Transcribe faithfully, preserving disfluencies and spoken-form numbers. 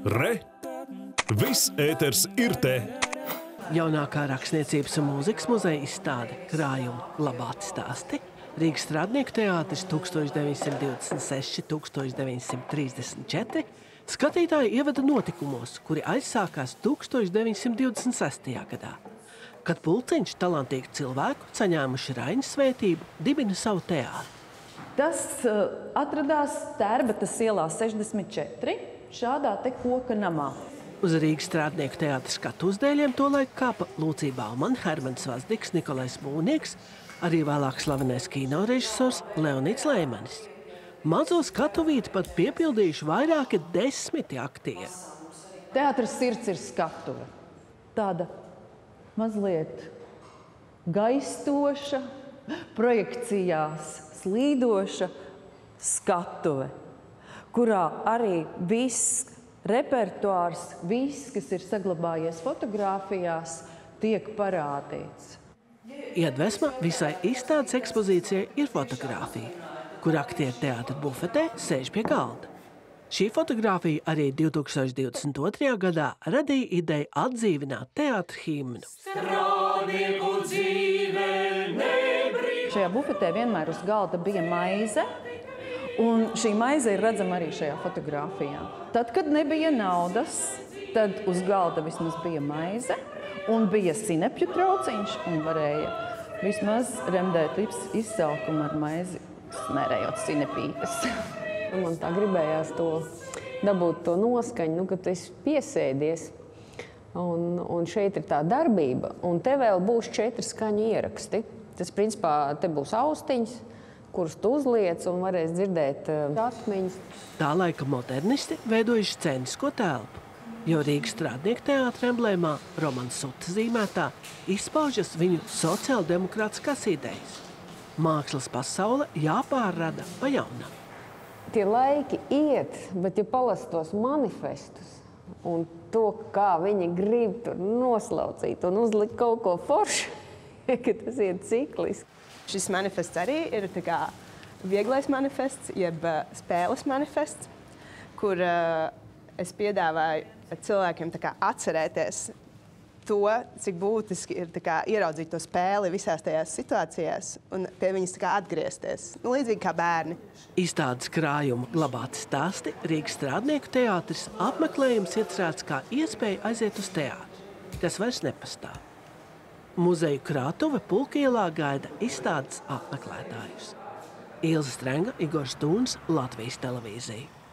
Re! Viss ēters ir te! Jaunākā rakstniecības un mūzikas muzeja izstāde Krājuma glabāti stāsti Rīgas Strādnieku teātris tūkstoš deviņsimt divdesmit seši - tūkstoš deviņsimt trīsdesmit četri skatītāji ievada notikumos, kuri aizsākās tūkstoš deviņsimt divdesmit sestajā gadā, kad pulciņš talantīgu cilvēku, saņēmuši Raiņas svētību, dibina savu teātri. Tas uh, atradās Tērbatas ielā sešdesmit četri, šādā te koka namā. Uz Rīgas Strādnieku teātra skatuves dēļiem tolaik kāpa Lūcija Baumane, Hermanis Vazdiks, Nikolais Mūnieks, arī vēlāk slavenais kinorežisors Leonids Leimanis. Mazo skatuvīti pat piepildījuši vairāki desmiti aktieri. Teātras sirds ir skatuve. Tāda mazliet gaistoša, projekcijās slīdoša skatuve, kurā arī viss repertuārs, viss, kas ir saglabājies fotogrāfijās, tiek parādīts. Iedvesma visai izstādes ekspozīcijai ir fotogrāfija, kur aktieri teātra bufetē sēž pie galda. Šī fotogrāfija arī divtūkstoš divdesmit otrajā gadā radīja ideju atdzīvināt teātra himnu. Šajā bufetē vienmēr uz galda bija maize, un šī maize ir redzama arī šajā fotogrāfijā. Tad, kad nebija naudas, tad uz galda vismaz bija maize, un bija sinepju trauciņš, un varēja vismaz remdēt izsaukumu ar maizi, smērējot sinepītes. Man tā gribējās to dabūt to noskaņu, nu, kad tu esi piesēdies, un, un šeit ir tā darbība, un te vēl būs četri skaņu ieraksti. Tas, principā, te būs austiņas, kurus tu uzliec un varēs dzirdēt uh, atmiņas. Tā laika modernisti veidojuši scēnisko telpu, jo Rīgas Strādnieku teātra emblēmā Romans Suta zīmētā izpaužas viņu sociāldemokrātiskās idejas. Mākslas pasaule jāpārrada pa jaunam. Tie laiki iet, bet ja palasa tos manifestus un to, kā viņi grib tur noslaucīt un uzlikt kaut ko foršu, ka tas iet cikliski. Šis manifests arī ir tā kā vieglais manifests, jeb spēles manifests, kur uh, es piedāvāju cilvēkiem tā kā atcerēties to, cik būtiski ir tā kā ieraudzīt to spēli visās tajās situācijās un pie viņas tā kā atgriezties. Nu, līdzīgi kā bērni. Izstādes Krājuma glabāti stāsti Rīgas Strādnieku teātris apmeklējums iecerēts kā iespēja aiziet uz teātri, kas vairs nepastāv. Muzeju krātuve Pulkielā gaida izstādes apmeklētājus. Ilze Strenga, Igors Tūns, Latvijas televīzija.